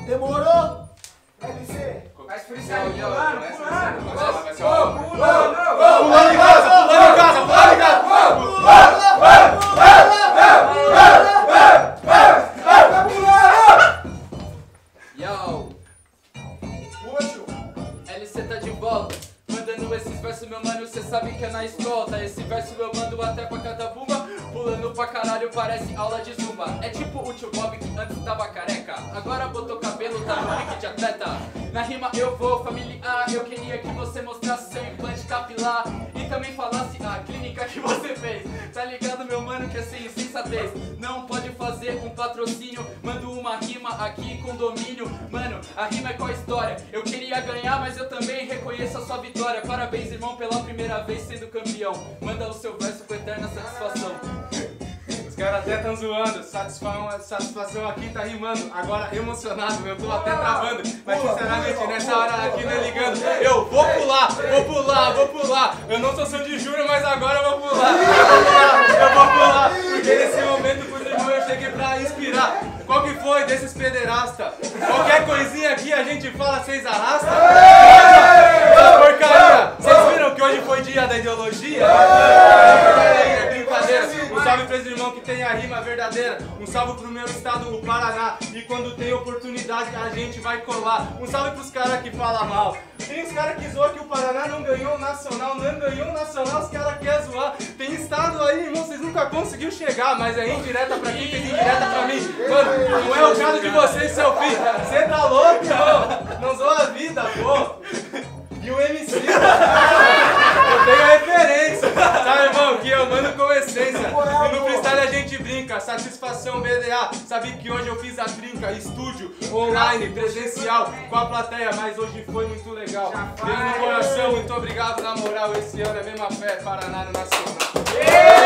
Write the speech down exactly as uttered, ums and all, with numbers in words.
Demorou? L C. Faz freestyle, pulando, pulando. Pulando, Pulando em casa, pulando em casa, pulando em casa. Yo, Útil. L C tá de volta, mandando esses versos, meu mano, cê sabe que é na escolta. Esse verso eu mando até pra cada bumba, pulando pra caralho, parece aula de zumba. É tipo o tio Bob que antes tava careca, agora botou cabelo, tá no pique de atleta. Na rima eu vou familiar, eu queria que você mostrasse seu implante capilar e também falasse a clínica que você fez. Tá ligado, meu mano, que é sem sensatez. Não pode fazer um patrocínio, mando uma rima aqui com domínio. Mano, a rima é qual a história? Eu queria ganhar, mas eu também reconheço a sua vitória. Parabéns, irmão, pela primeira vez sendo campeão. Manda o seu verso com eterna satisfação. Os caras até tão zoando, satisfação, satisfação aqui tá rimando. Agora emocionado, eu tô até travando. Mas sinceramente, nessa hora aqui não é ligando. Eu vou pular, vou pular, vou pular. Eu não sou Sandy Júnior, mas agora eu vou pular. Eu vou pular, eu vou pular. Porque nesse momento, por irmão, eu cheguei pra inspirar. Qual que foi desses pederasta? Qualquer coisinha aqui a gente fala, vocês arrastam? Porcaria! Vocês viram que hoje foi dia da ideologia? É brincadeira. Um salve pra esse irmão que tem a rima verdadeira. Um salve pro meu estado, o Paraná. E quando tem oportunidade a gente vai colar. Um salve pros caras que falam mal. Tem os caras que zoam que o Paraná não ganhou o nacional. Não ganhou o nacional, os caras querem zoar. Tem estado aí, irmão, vocês nunca conseguiu chegar. Mas é indireta pra quem fez indireta pra mim. Mano, não é o caso de vocês, seu filho. Você tá louco, irmão? Não zoa a vida, pô. E o M C, eu tenho a referência, sabe, irmão, que eu mando com essência. E no freestyle a gente brinca, satisfação B D A. Sabe que hoje eu fiz a trinca, estúdio, online, presencial, com a plateia, mas hoje foi muito legal. Beijo no coração, muito obrigado na moral, esse ano é mesma fé, Paraná no Nacional.